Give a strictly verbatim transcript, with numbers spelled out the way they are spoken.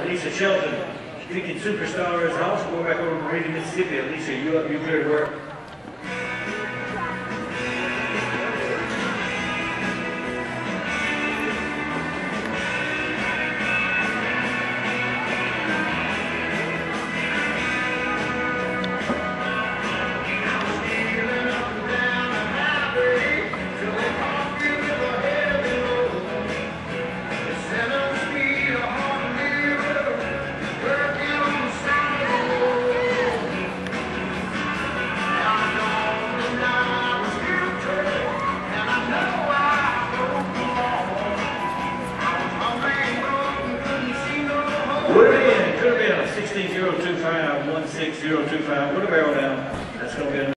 Alicia Shelton, Speaking Superstars. Also going back over to Meridian, Mississippi. Alicia, you up? You clear to work? Would have been, could have been a sixteen zero two five, one six zero two five. Would have barreled down. That's going to be a